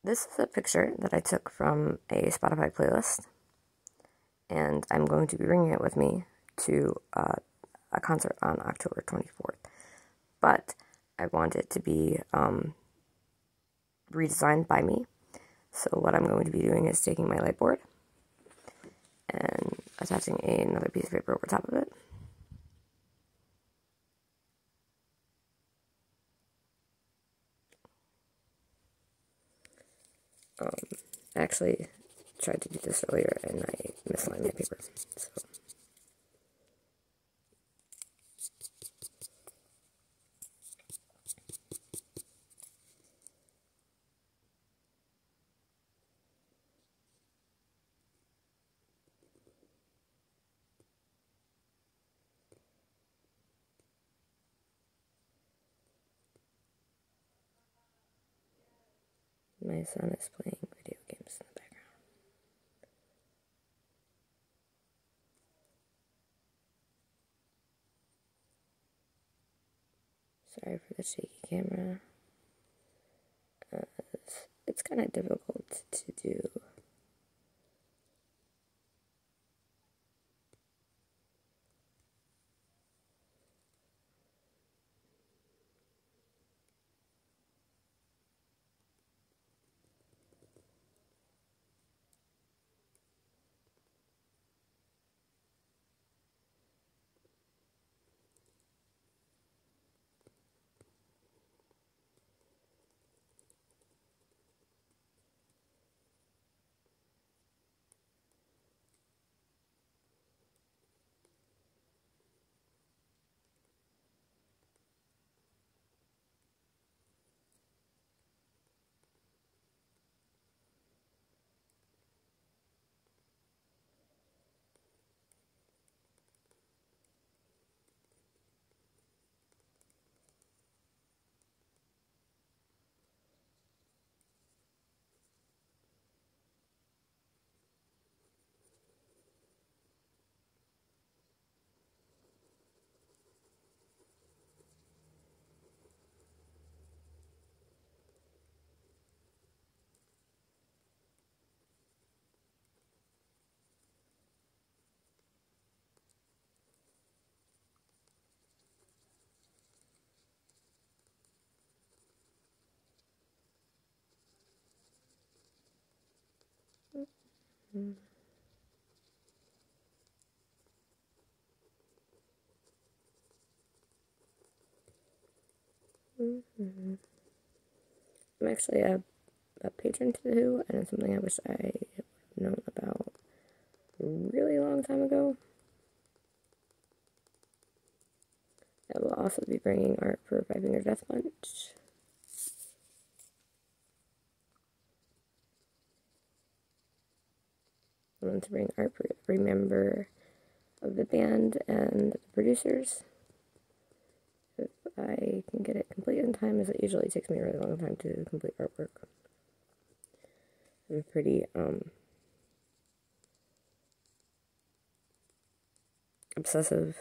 This is a picture that I took from a Spotify playlist, and I'm going to be bringing it with me to a concert on October 24th. But I want it to be redesigned by me. So what I'm going to be doing is taking my light board and attaching another piece of paper over top of it. I actually tried to do this earlier and I misaligned my paper. So. My son is playing video games in the background. Sorry for the shaky camera. It's kind of difficult to do. Mm-hmm. I'm actually a patron to The Who, and it's something I wish I would have known about a really long time ago. I will also be bringing art for Five Finger Death Punch. I want to bring art for every member of the band and the producers. If I can get it complete in time, as it usually takes me a really long time to complete artwork. I'm pretty obsessive.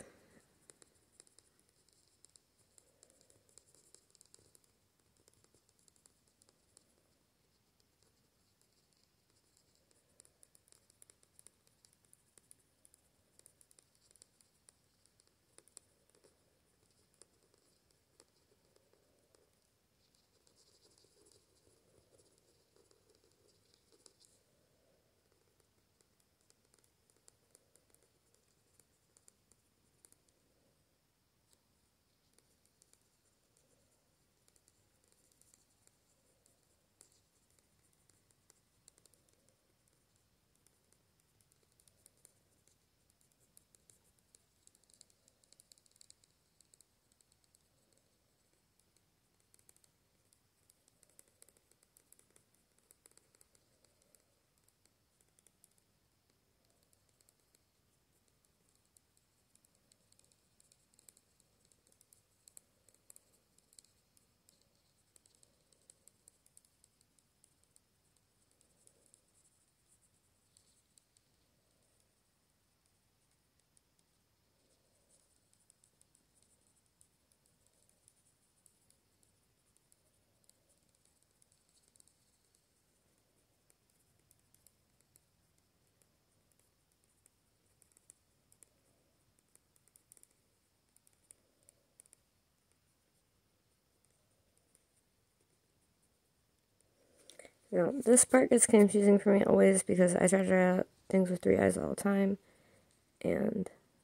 This part gets confusing for me always because I try to draw out things with 3 eyes all the time, and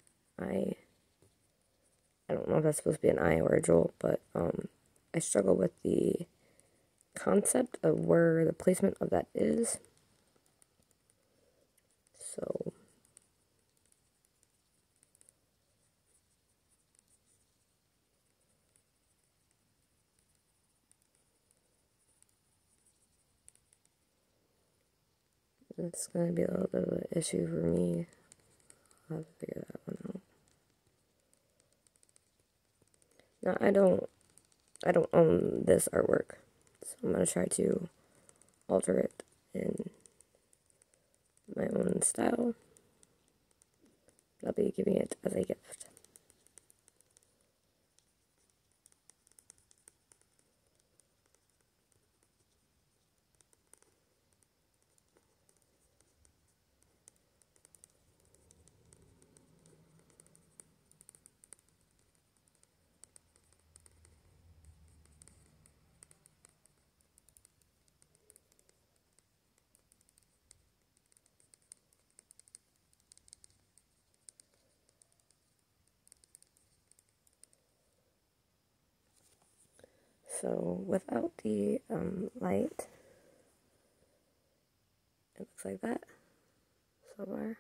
I don't know if that's supposed to be an eye or a jewel, but I struggle with the concept of where the placement of that is. So it's going to be a little bit of an issue for me. I'll have to figure that one out. Now, I don't own this artwork, so I'm going to try to alter it in my own style. I'll be giving it as a gift. So without the light, it looks like that so far.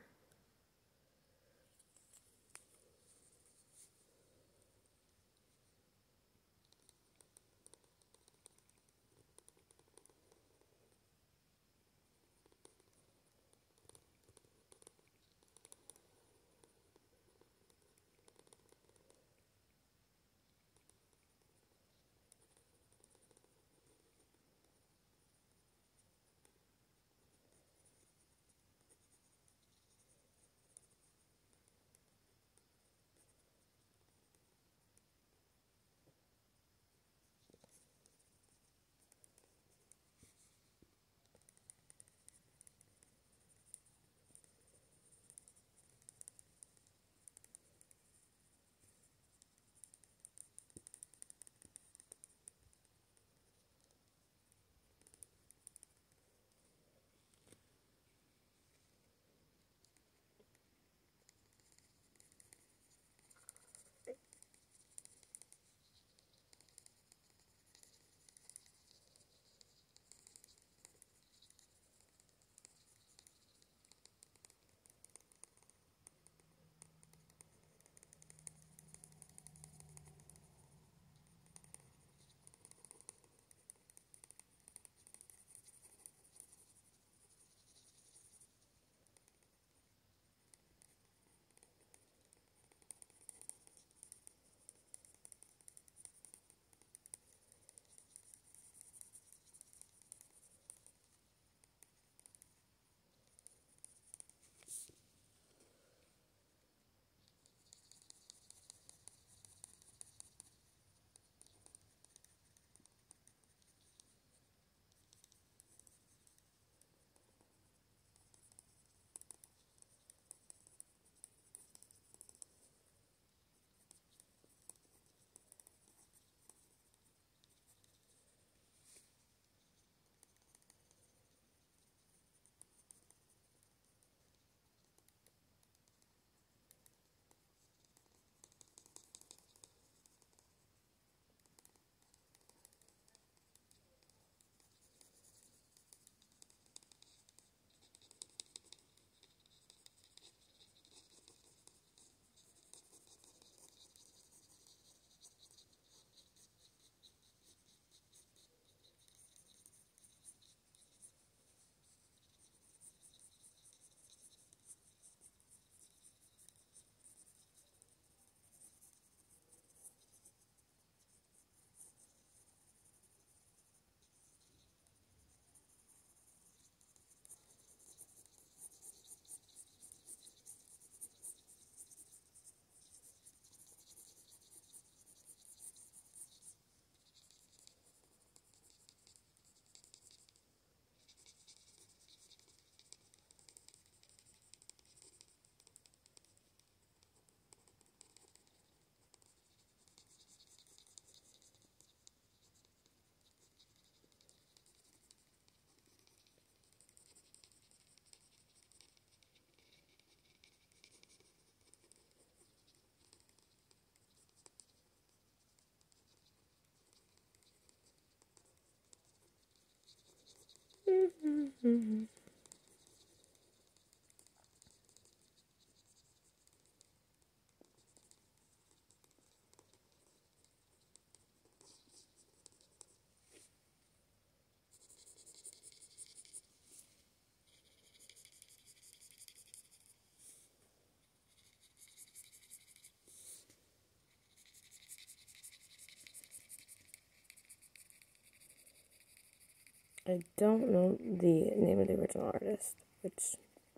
I don't know the name of the original artist, which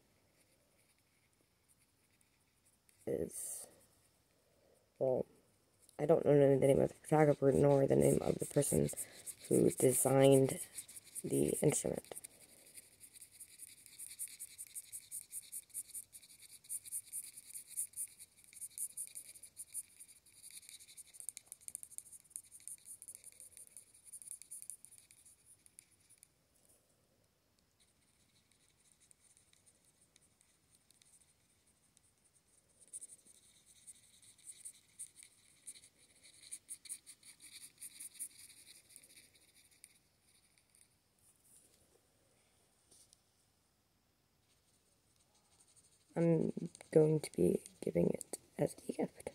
is, well, I don't know the name of the photographer nor the name of the person who designed the instrument. I'm going to be giving it as a gift.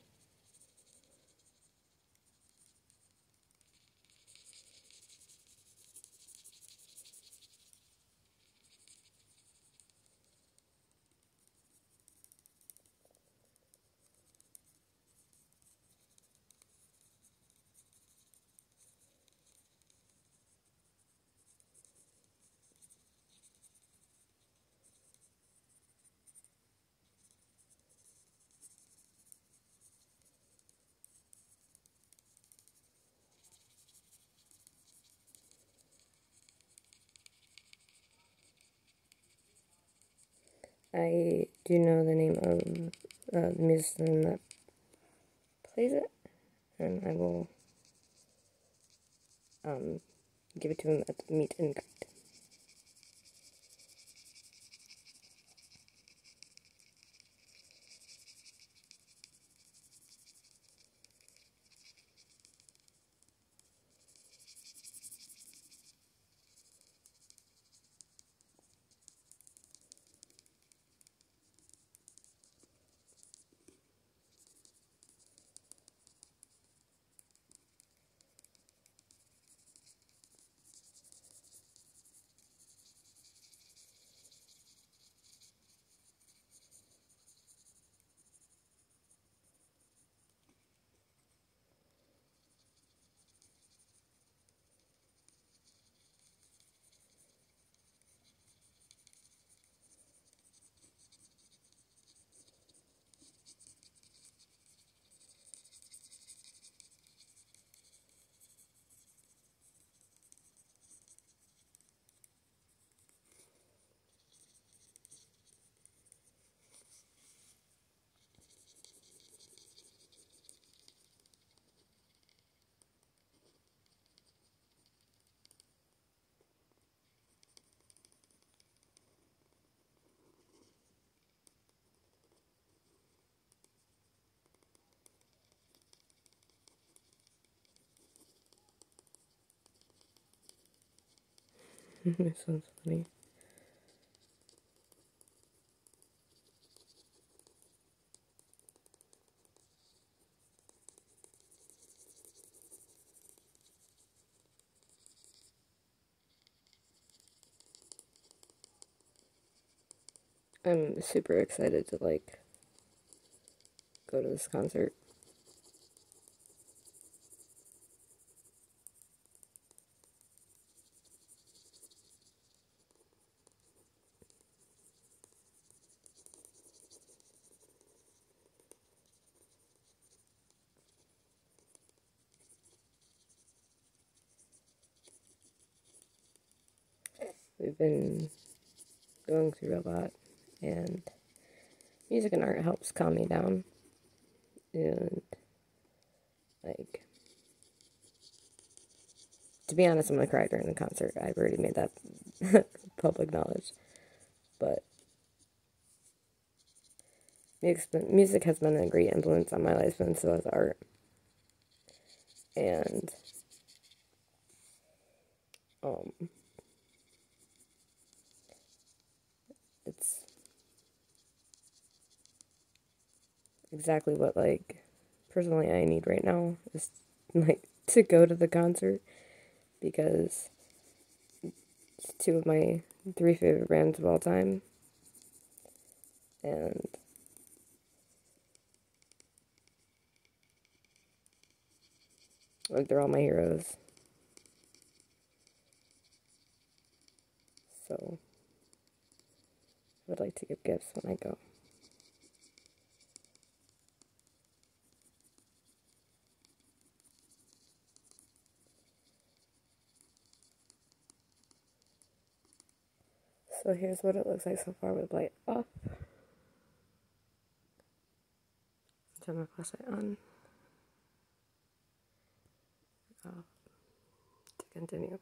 I do know the name of the musician that plays it, and I will give it to him at the meet and greet. That sounds funny. I'm super excited to, like, go to this concert. We've been going through a lot, and music and art helps calm me down. And, like, to be honest, I'm gonna cry during the concert. I've already made that public knowledge. But music has been a great influence on my life, and so has art. And exactly what, like, personally I need right now is, like, to go to the concert, because it's two of my three favorite bands of all time, and like they're all my heroes. So I would like to give gifts when I go. So here's what it looks like so far with light off. Turn my flashlight on. To continue.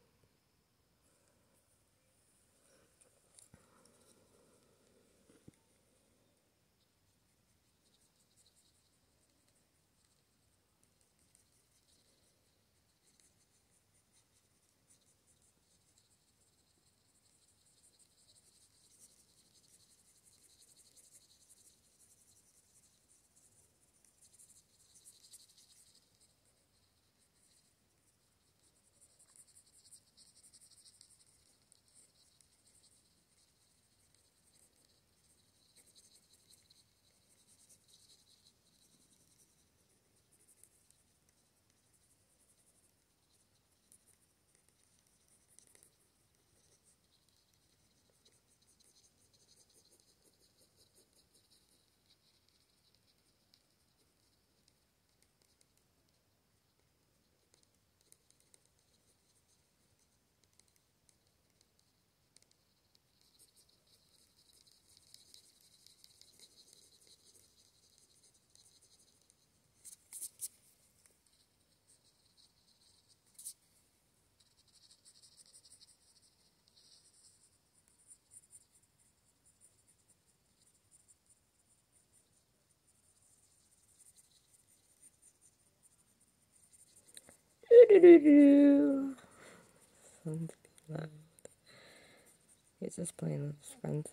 Son's loud. He's just playing with his friends.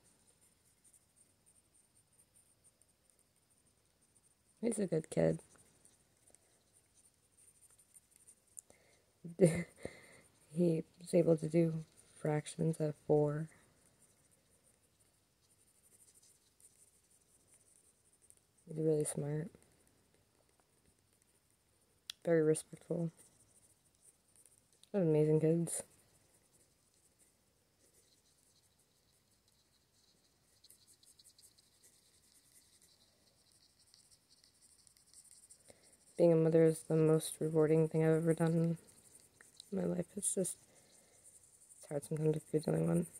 He's a good kid. He was able to do fractions at 4. He's really smart. Very respectful. What amazing kids. Being a mother is the most rewarding thing I've ever done in my life. It's hard sometimes if you're the only one.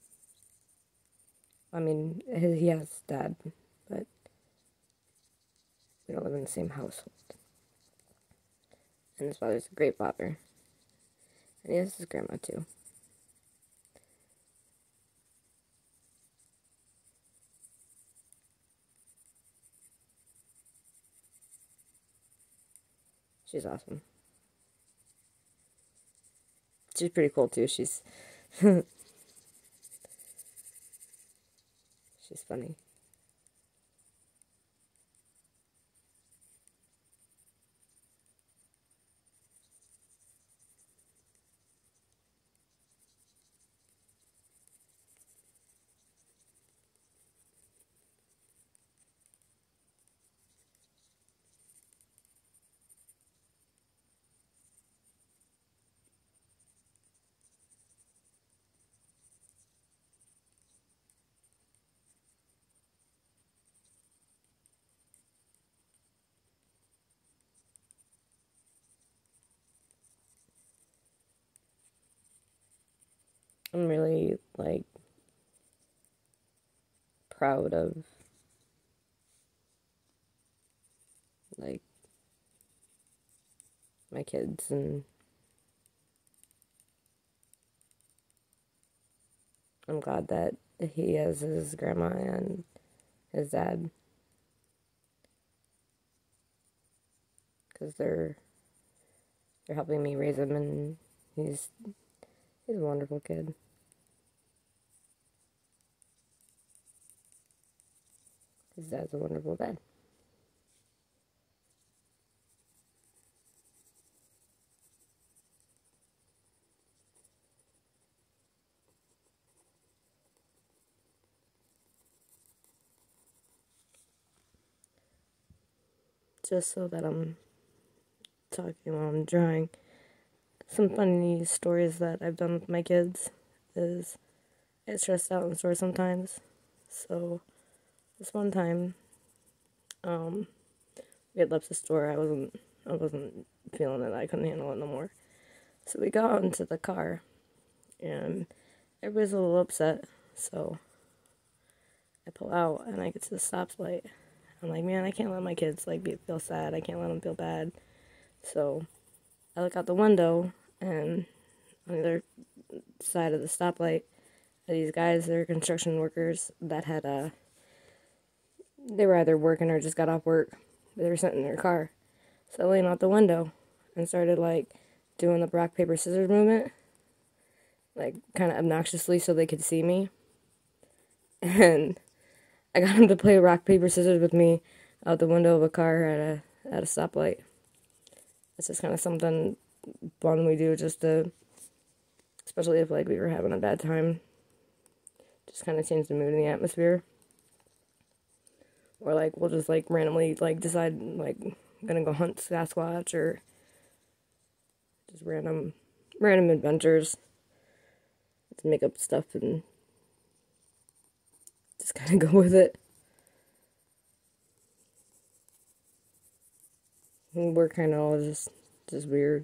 I mean, he has dad, but we don't live in the same household. And his father's a great father. And he has his grandma too. She's awesome. She's pretty cool too. She's she's funny. I'm really, like, proud of, like, my kids, and I'm glad that he has his grandma and his dad, because they're helping me raise him, and he's a wonderful kid. His dad's a wonderful dad. just so that I'm talking while I'm drawing. Some funny stories that I've done with my kids is I get stressed out in the store sometimes. So this one time, we had left the store. I wasn't feeling it. I couldn't handle it no more. So we got out into the car, and everybody's a little upset. So I pull out, and I get to the stoplight. I'm like, man, I can't let my kids feel sad. I can't let them feel bad. So I look out the window, and on the other side of the stoplight, these guys, they're construction workers that had they were either working or just got off work. They were sitting in their car. So I leaned out the window and started doing the rock, paper, scissors movement, kind of obnoxiously so they could see me. And I got them to play rock, paper, scissors with me out the window of a car at a stoplight. It's just kind of something fun we do just to, especially if we were having a bad time, just kind of change the mood in the atmosphere. Or we'll just randomly decide I'm gonna go hunt Sasquatch, or just random adventures. To make up stuff and just kind of go with it. And we're kind of all just weird.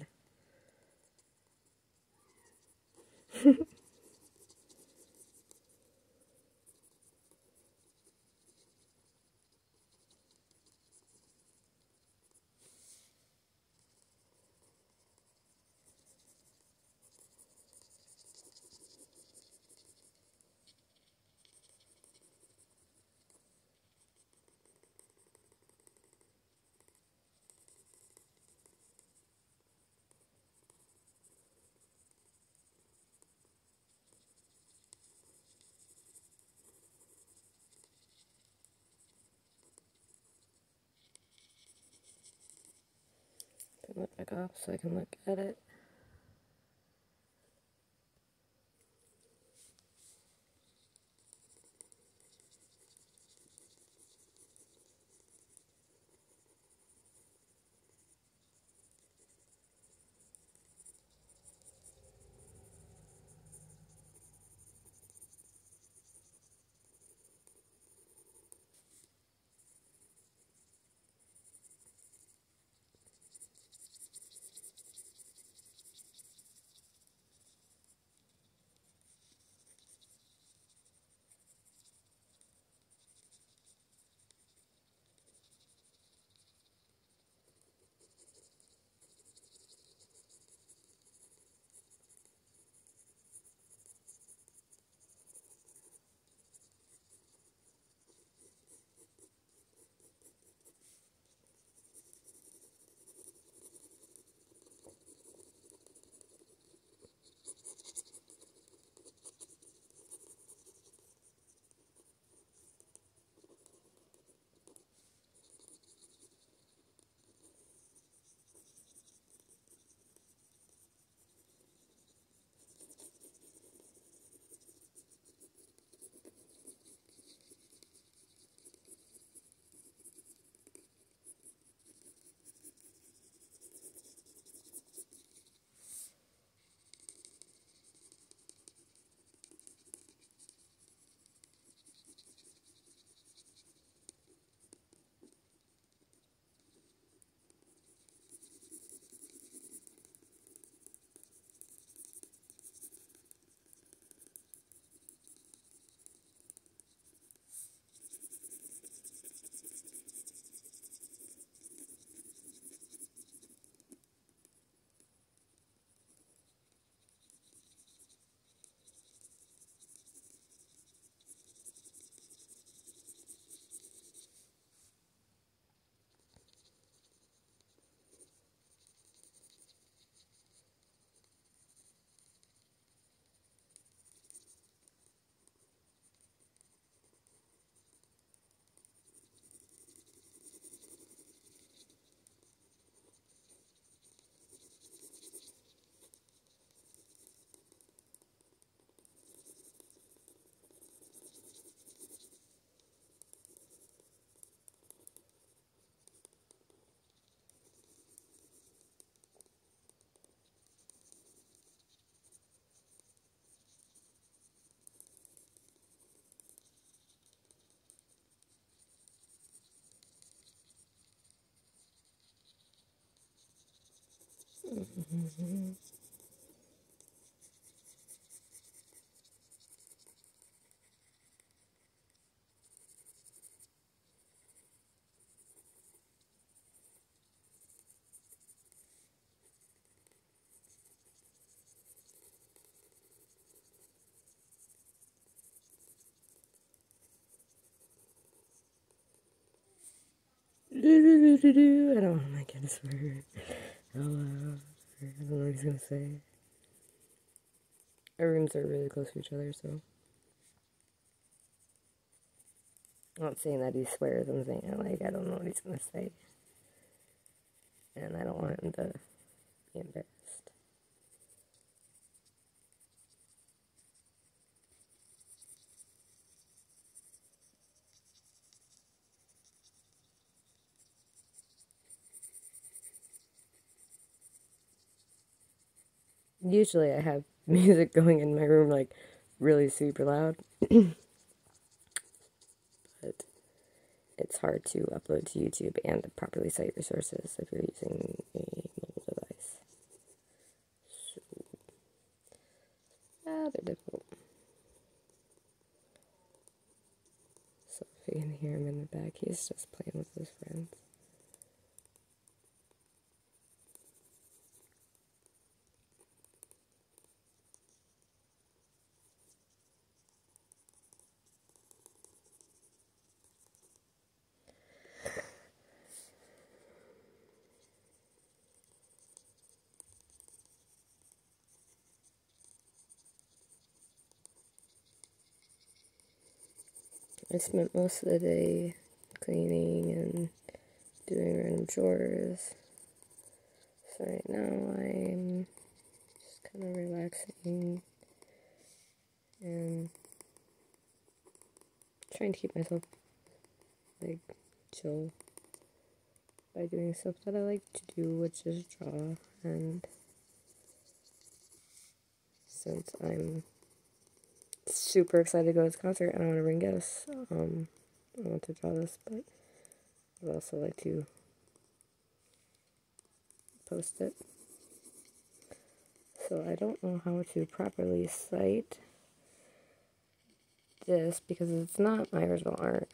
Turn that back off so I can look at it. I don't want my kid to swear. Hello. I don't know what he's gonna say. Our rooms are really close to each other, so. I'm not saying that he swears, I'm saying, like, I don't know what he's gonna say. And I don't want him to be embarrassed. Usually I have music going in my room, like, really super loud. But it's hard to upload to YouTube and to properly cite your sources if you're using a mobile device. So, rather difficult. So if you can hear him in the back, he's just playing with his friends. I spent most of the day cleaning and doing random chores. So right now I'm just kind of relaxing and trying to keep myself like chill by doing stuff that I like to do, which is draw. And since I'm super excited to go to this concert and I want to bring gifts, I want to draw this, but I'd also like to post it. So I don't know how to properly cite this because it's not my original art,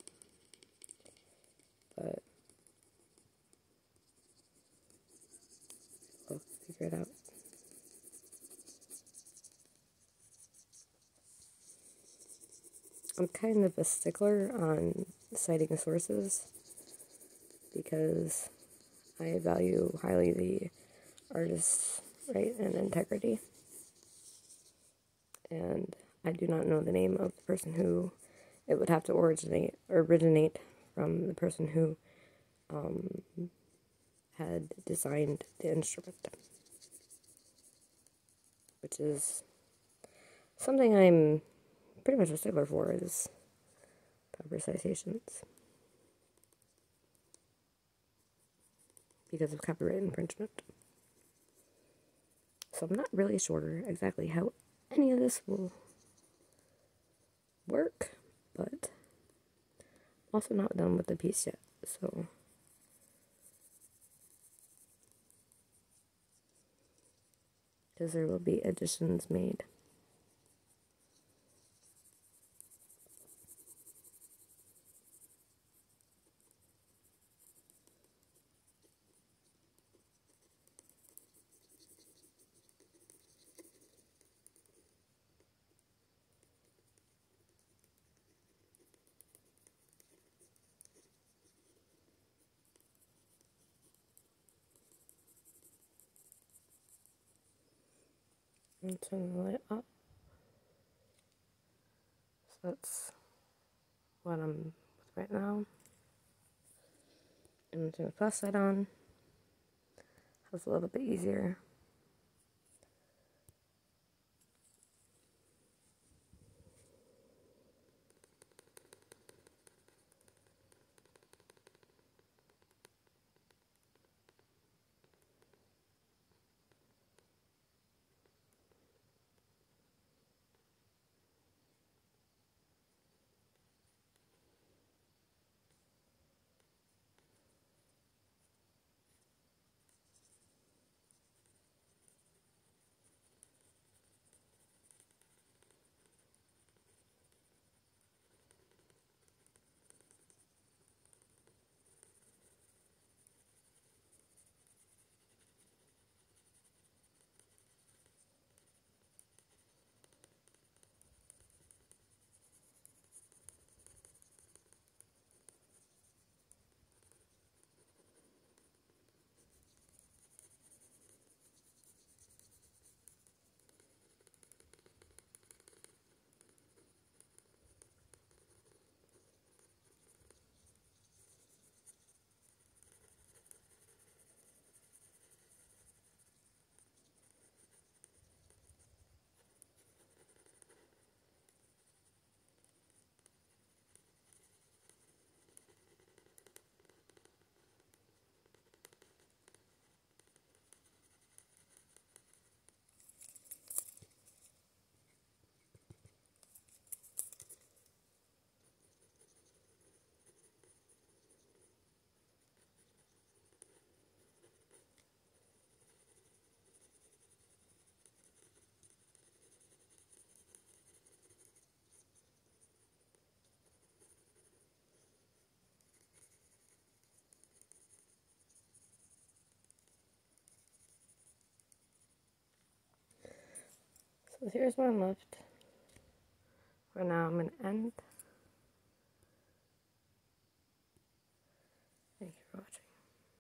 but I'll figure it out. I'm kind of a stickler on citing sources because I value highly the artist's right and integrity. And I do not know the name of the person who it would have to originate from the person who had designed the instrument, which is something I'm pretty much a stickler for, is proper citations because of copyright infringement. So I'm not really sure exactly how any of this will work, but I'm also not done with the piece yet, so because there will be additions made. I'm turning the light up. So that's what I'm with right now. I'm going to turn the plus light on. It's a little bit easier. So here's one left. For now, I'm going to end.